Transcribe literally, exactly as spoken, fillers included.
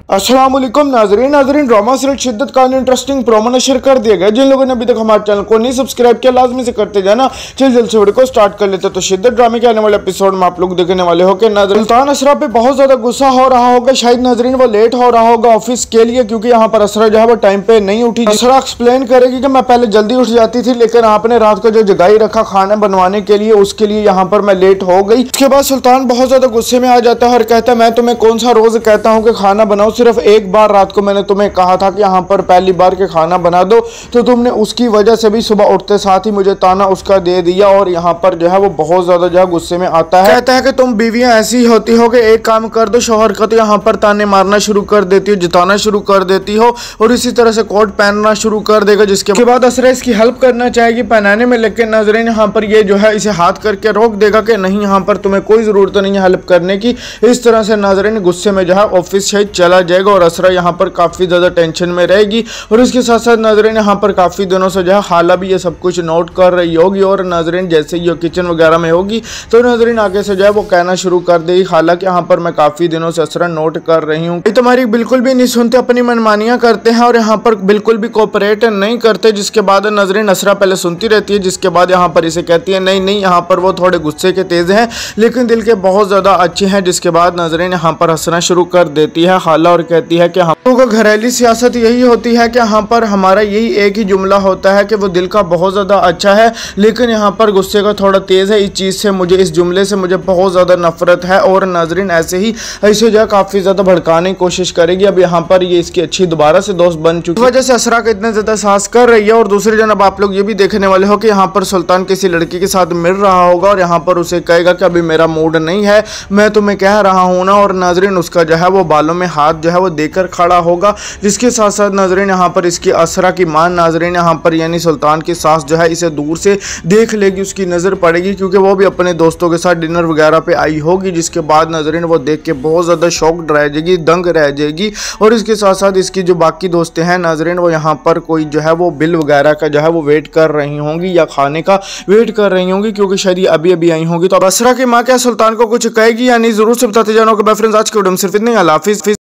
अस्सलाम वालेकुम नाजरीन नाजरीन ड्रामा सीरियल शिद्दत का इंटरेस्टिंग प्रोमो नशर कर दिया गया। जिन लोगों ने अभी तक हमारे चैनल को नहीं सब्सक्राइब किया लाजमी से करते जाना। चल जल्द से वीडियो को स्टार्ट कर लेते। तो शिद्दत ड्रामे के आने वाले एपिसोड में आप लोग देखने वाले हो कि नाजरीन सुल्तान असरा पे बहुत ज्यादा गुस्सा हो रहा होगा। शायद नाजरीन वो लेट हो रहा होगा ऑफिस के लिए, क्योंकि यहाँ पर असरा जो है वो टाइम पे नहीं उठी। असरा एक्सप्लेन करेगी कि मैं पहले जल्दी उठ जाती थी, लेकिन आपने रात को जो जगाई रखा खाना बनवाने के लिए, उसके लिए यहाँ पर मैं लेट हो गई। उसके बाद सुल्तान बहुत ज्यादा गुस्से में आ जाता है और कहता है मैं तुम्हें कौन सा रोज कहता हूँ कि खाना बनाओ, सिर्फ एक बार रात को मैंने तुम्हें कहा था कि यहाँ पर पहली बार के खाना बना दो, तो तुमने उसकी वजह से भी सुबह उठते साथ ही मुझे ताना उसका दे दिया। और यहाँ पर जो है वो बहुत ज्यादा जो है गुस्से में आता है। कहता है कि तुम बीवियां ऐसी होती हो कि एक काम कर दो, शोहर का तो यहाँ पर ताने मारना शुरू कर देती हो, जिताना शुरू कर देती हो और इसी तरह से कोट पहनना शुरू कर देगा। जिसके बाद असरा इसकी हेल्प करना चाहेगी पहनाने में, लेकिन नाजरीन यहाँ पर ये जो है इसे हाथ करके रोक देगा कि नहीं, यहाँ पर तुम्हें कोई जरूरत नहीं है हेल्प करने की। इस तरह से नाजरीन गुस्से में जो है ऑफिस से चला जाएगा और असरा यहाँ पर काफी ज्यादा टेंशन में रहेगी। और इसके साथ साथ नाजरीन यहाँ पर काफी दिनों से जो है खाला भी ये सब कुछ नोट कर रही होगी। और नाजरीन जैसे ये किचन वगैरह में होगी तो नाजरीन आगे से जो है वो कहना शुरू कर देगी, खाला कि यहाँ पर मैं काफी दिनों से असरा नोट कर रही हूँ, तुम्हारी बिल्कुल भी नहीं सुनते, अपनी मनमानियां करते हैं और यहाँ पर बिल्कुल भी कोऑपरेट नहीं करते। जिसके बाद नाजरीन असरा पहले सुनती रहती है, जिसके बाद यहाँ पर इसे कहती है नहीं नहीं यहाँ पर वो थोड़े गुस्से के तेज हैं लेकिन दिल के बहुत ज्यादा अच्छे हैं। जिसके बाद नाजरीन यहाँ पर हंसना शुरू कर देती है खाला और कहती है कि हम लोगों का घरेलू सियासत यही होती है कि यहाँ पर हमारा यही एक ही जुमला होता है कि वो दिल का बहुत ज़्यादा अच्छा है लेकिन यहाँ पर गुस्से का थोड़ा तेज़ है। इस चीज़ से मुझे, इस जुमले से मुझे बहुत ज़्यादा नफरत है। और नाजरीन ऐसे ही ऐसे जो है काफ़ी ज़्यादा भड़काने की कोशिश करेगी। अब यहाँ पर ये इसकी अच्छी दोबारा से दोस्त बन चुकी है, वजह से असरा का इतना ज़्यादा साहस कर रही है। और दूसरी जनाब आप लोग ये भी देखने वाले हो कि यहाँ पर सुल्तान किसी लड़की के साथ मिल रहा होगा और यहाँ पर उसे कहेगा कि अभी मेरा मूड नहीं है, मैं तुम्हें कह रहा हूँ ना। और नाजरीन उसका जो है वो बालों में हाथ जो है वो देकर खड़ा होगा। जिसके साथ साथ नाजरीन यहाँ पर इसकी असरा की मान नाजरीन यहाँ पर यानी सुल्तान की सास जो है इसे दूर से देख लेगी, उसकी नज़र पड़ेगी क्योंकि वो भी अपने दोस्तों के साथ डिनर वगैरह पे आई होगी। जिसके बाद नाजरीन वो देख के बहुत ज़्यादा शॉक्ड रह जाएगी, दंग रह जाएगी। और इसके साथ साथ इसकी जो बाकी दोस्तें हैं नाजरीन वो यहाँ पर कोई जो है वो बिल वगैरह का जो है वो वेट कर रही होंगी या खाने का वेट कर रही होंगी, क्योंकि शायद ये अभी अभी आई होंगी। तो अब असरा की माँ क्या सुल्तान को कुछ कहेगी या नहीं, जरूर से बताते जाना। फ्रेंड्स आज के वीडियो में सिर्फ इतने, अल्लाह हाफिज़।